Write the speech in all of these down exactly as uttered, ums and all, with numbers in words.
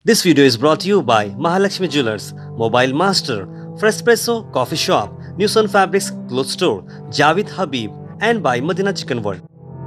This video is brought to you by Mahalakshmi Jewelers, Mobile Master, Freshpresso Coffee Shop, New Sun Fabrics Clothes Store, Javed Habib, and by Madina Chicken World.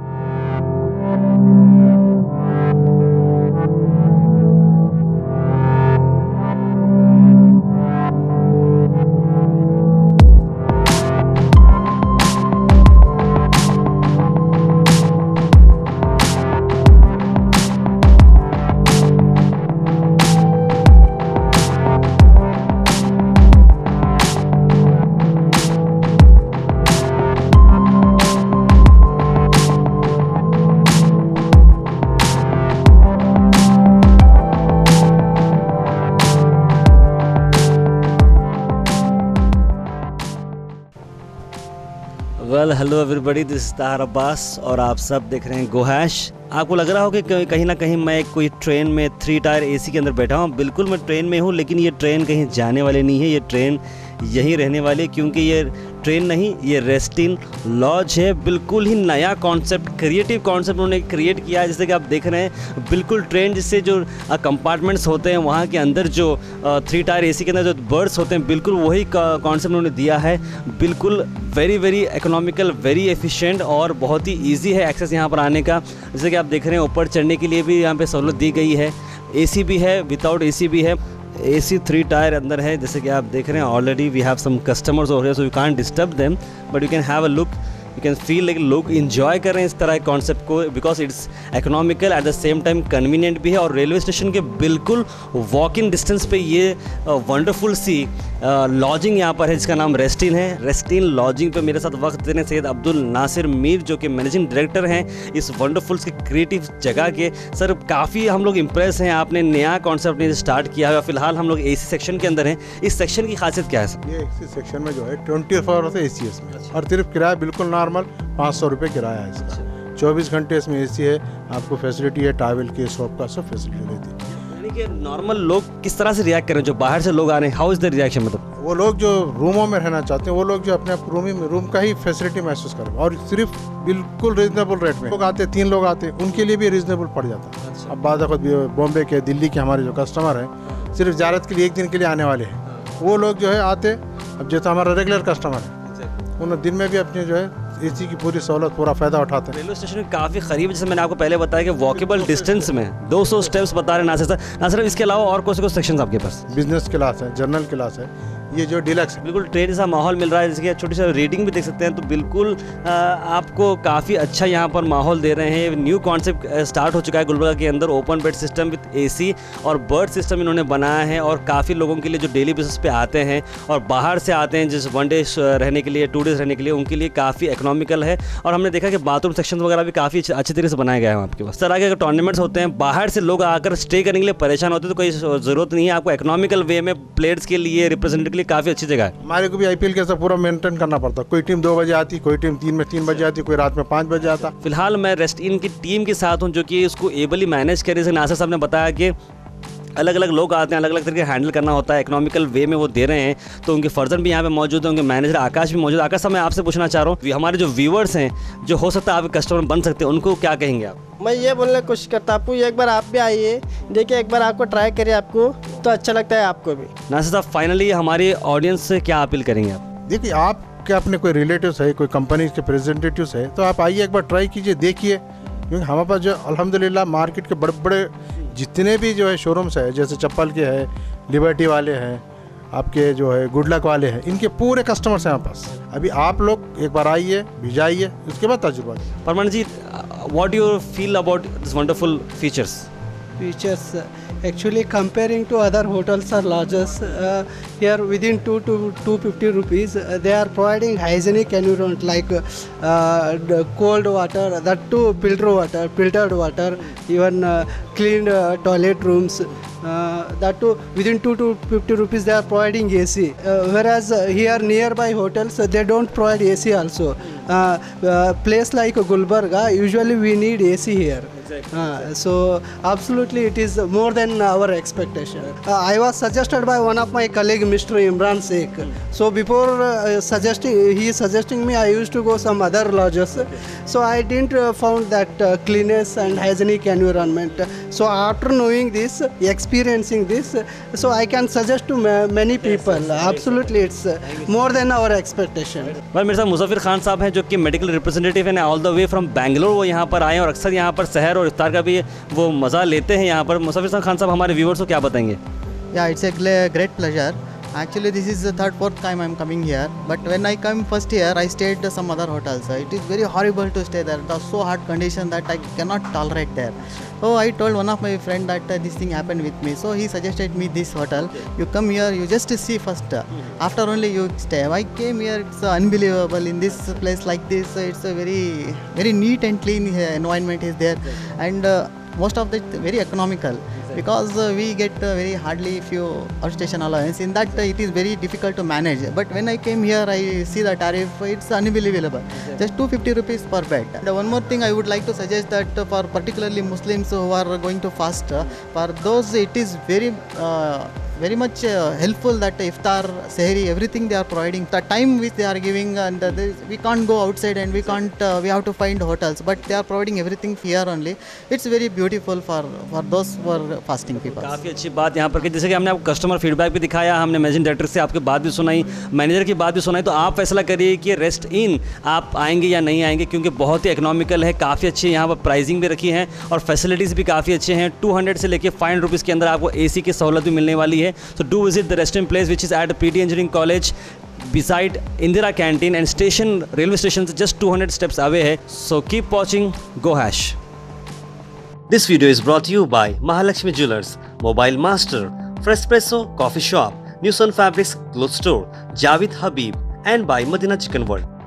Well hello everybody, this is Tahir Abbas और आप सब देख रहे हैं गोहैश। आपको लग रहा हो कि कहीं ना कहीं मैं कोई ट्रेन में थ्री टायर एसी के अंदर बैठा हूँ। बिल्कुल मैं ट्रेन में हूँ, लेकिन ये ट्रेन कहीं जाने वाली नहीं है। ये ट्रेन यहीं रहने वाली है, क्योंकि ये ट्रेन नहीं, ये रेस्टिन लॉज है। बिल्कुल ही नया कॉन्सेप्ट, क्रिएटिव कॉन्सेप्ट उन्होंने क्रिएट किया है। जैसे कि आप देख रहे हैं, बिल्कुल ट्रेन जिससे जो कंपार्टमेंट्स होते हैं वहाँ के अंदर जो थ्री टायर एसी के अंदर जो बर्ड्स होते हैं, बिल्कुल वही कॉन्सेप्ट उन्होंने दिया है। बिल्कुल very very economical, very efficient और बहुत ही ईजी है एक्सेस यहाँ पर आने का। जैसे कि आप देख रहे हैं, ऊपर चढ़ने के लिए भी यहाँ पे सहूलत दी गई है। एसी भी है, विदाउट एसी भी है। एसी थ्री टायर अंदर है। जैसे कि आप देख रहे हैं, already we have some customers over here, so you can't disturb them, but you can have a look. You can feel like लोग इन्जॉय कर रहे हैं इस तरह के कॉन्सेप्ट को, because it's economical at the same time convenient भी है। और रेलवे स्टेशन के बिल्कुल वॉक इन डिस्टेंस पे ये वंडरफुल सी लॉजिंग यहाँ पर है, जिसका नाम रेस्टिन है। रेस्टिन लॉजिंग पे मेरे साथ वक्त देने सैयद अब्दुल नासिर मीर, जो कि मैनेजिंग डायरेक्टर हैं इस वंडरफुल सी क्रिएटिव जगह के। सर, काफ़ी हम लोग इम्प्रेस हैं, आपने नया कॉन्सेप्ट स्टार्ट किया है। फिलहाल हम लोग एसी सेक्शन के अंदर हैं। इस सेक्शन की खासियत क्या है सर? ये एसी सेक्शन में जो है ट्वेंटी फोर आवर्स एसी है इसमें, और सिर्फ किराया बिल्कुल नॉर्मल पाँच सौ रुपये किराया है इसका। चौबीस घंटे इसमें एसी है, आपको फैसिलिटी है, टावल के सोप का सब फैसिलिटी रहती है। यानी कि नॉर्मल लोग किस तरह से रिएक्ट करें, जो बाहर से लोग आ रहे हैं, हाउ इज द रिएक्शन? मतलब वो लोग जो रूमों में रहना चाहते हैं, वो लोग जो अपने रूम ही रूम का ही फैसिलिटी महसूस करें, और सिर्फ बिल्कुल रीजनेबल रेट में। लोग आते हैं, तीन लोग आते हैं, उनके लिए भी रीजनेबल पड़ जाता है। अब बाद बॉम्बे के, दिल्ली के हमारे जो कस्टमर हैं, सिर्फ ज़ियारत के लिए एक दिन के लिए आने वाले हैं, वो लोग जो है आते। अब जैसे हमारा रेगुलर कस्टमर है, उन दिन में भी अपने जो है एसी की पूरी सहूलत, पूरा फायदा उठाते हैं। रेलवे स्टेशन काफ़ी करीब, जैसे मैंने आपको पहले बताया कि वॉकेबल डिस्टेंस में दो सौ स्टेप्स बता रहे हैं नासिर सर। नासिर, इसके अलावा और कौन से कौन सेक्शन आपके पास? बिजनेस क्लास है, जनरल क्लास है, ये जो डिलक्स है। बिल्कुल ट्रेन जैसा माहौल मिल रहा है, जैसे कि छोटी सी रेटिंग भी देख सकते हैं, तो बिल्कुल आ, आपको काफ़ी अच्छा यहाँ पर माहौल दे रहे हैं। न्यू कॉन्सेप्ट स्टार्ट हो चुका है गुलबर्गा के अंदर, open bed system with AC और बर्ड सिस्टम इन्होंने बनाया है। और काफ़ी लोगों के लिए जो डेली बेसिस पे आते हैं और बाहर से आते हैं, जिस वन डे रहने के लिए, टू डेज रहने के लिए, उनके लिए काफ़ी इकोनॉमिकल है। और हमने देखा कि बाथरूम सेक्शन वगैरह भी काफ़ी अच्छी तरीके से बनाए गए हैं आपके पास। सर, आगे अगर टूर्नामेंट्स होते हैं, बाहर से लोग आकर स्टे करने के लिए परेशान होते हैं, तो कोई ज़रूरत नहीं है। आपको इकोनॉमिकल वे में प्लेयर्स के लिए, रिप्रेजेंटेटिव के लिए काफ़ी अच्छी जगह है। हमारे को भी आईपीएल के साथ पूरा मेंटेन करना पड़ता। कोई टीम दो बजे आती, कोई टीम तीन में तीन बजे आती, कोई रात में पाँच बजे आता। फिलहाल मैं रेस्ट इन की टीम के साथ हूँ, जो कि इसको एबली मैनेज करे। जैसे नासिर साहब ने बताया कि अलग अलग लोग आते हैं, अलग अलग तरीके हैंडल करना होता है, इकोनॉमिकल वे में वो दे रहे हैं। तो उनके फर्जन भी यहाँ पे मौजूद हैं, उनके मैनेजर आकाश भी मौजूद है। आकाश साहब, मैं आपसे पूछना चाह रहा हूँ, हमारे जो व्यूअर्स हैं, जो हो सकता है आपके कस्टमर बन सकते हैं, उनको क्या कहेंगे आप? मैं ये बोलने की कोशिश करता हूँ, एक बार आप भी आइए, देखिए, एक बार आपको ट्राई करिए, आपको तो अच्छा लगता है आपको भी। नासिर साहब, फाइनली हमारी ऑडियंस से क्या अपील करेंगे आप? देखिए, आप के अपने कोई रिलेटिव्स है, कोई कंपनी के रिप्रेजेंटेटिव्स है, तो आप आइए, एक बार ट्राई कीजिए, देखिए। क्योंकि हमारे पास जो अल्हम्दुलिल्लाह मार्केट के बड़े बड़े जितने भी जो है शोरूम्स है, जैसे चप्पल के हैं, लिबर्टी वाले हैं, आपके जो है गुड लक वाले हैं, इनके पूरे कस्टमर्स हैं हमारे पास। अभी आप लोग एक बार आइए, भिजाइए, उसके बाद तजुर्बा। परमान जी, what you feel about this wonderful features? Features uh, actually comparing to other hotels or lodges, uh, here within two to two fifty rupees, uh, they are providing hygienic environment like uh, the cold water, that too filtered water, filtered water, even uh, cleaned uh, toilet rooms. Uh, that too within two to fifty rupees they are providing A C. Uh, whereas uh, here nearby hotels uh, they don't provide A C also. Uh, uh, place like Gulbarga, usually we need A C here. Exactly, Uh, so absolutely it is more than our expectation. Uh, I was suggested by one of my colleague, Mister Imran Sheikh. So before uh, suggesting, he is suggesting me, I used to go some other lodges. So I didn't uh, found that uh, cleanness and hygienic environment. So after knowing this, experiencing this, so I can suggest to ma- many people. Absolutely, it's uh, more than our expectation. भाई मेरे साथ मुजफ्फर खान साहब हैं जो कि medical representative हैं all the way from Bangalore. वो यहाँ पर आए हैं और अक्सर यहाँ पर सहर और इफ्तार का भी वो मज़ा लेते हैं यहाँ पर। मुजफ्फर खान साहब हमारे व्यूवर्स को क्या बताएंगे? Yeah, it's a gla- great pleasure. Actually, this is the third, fourth time I'm coming here. But when I come first here, I stayed at some other hotels. It is very horrible to stay there. It was so hard condition that I cannot tolerate there. So I told one of my friend that uh, this thing happened with me. So he suggested me this hotel. You come here, you just see first. After only you stay. I came here. It's uh, unbelievable in this place like this. It's a very, very neat and clean uh, environment is there, and uh, most of it very economical. Because uh, we get uh, very hardly few outstation allowance. In that uh, it is very difficult to manage. But when I came here, I see the tariff. It's unbelievable. Just two hundred fifty rupees per bed. And one more thing I would like to suggest that uh, for particularly Muslims who are going to fast, uh, for those it is very uh, very much uh, helpful that iftar, sehri, everything they are providing. The time which they are giving, and uh, they, we can't go outside and we can't. Uh, we have to find hotels, but they are providing everything here only. It's very beautiful for for those who are fasting people. काफ़ी अच्छी बात यहाँ पर कि जैसे कि हमने आपको कस्टमर फीडबैक भी दिखाया, हमने मैनेजिंग डायरेक्टर से आपकी बात भी सुनाई, मैनेजर की बात भी सुनाई। तो आप फैसला करिए कि रेस्ट इन आप आएंगे या नहीं आएंगे, क्योंकि बहुत ही इकोनॉमिकल है, काफ़ी अच्छी यहाँ पर प्राइसिंग भी रखी है और फैसिलिटीज़ भी काफ़ी अच्छे हैं। टू हंड्रेड से लेकर फाइव हंड्रेड रुपीज़ के अंदर आपको ए सी की सहूलत भी मिलने वाली है। So do visit the resting place which is at P T Engineering College beside Indira Canteen, and station railway station is just two hundred steps away hai. So keep watching GoHash. This video is brought to you by Mahalakshmi Jewelers, Mobile Master, Freshpresso Coffee Shop, New Sun Fabrics Clothes Store, Javed Habib, and by Madina Chicken World.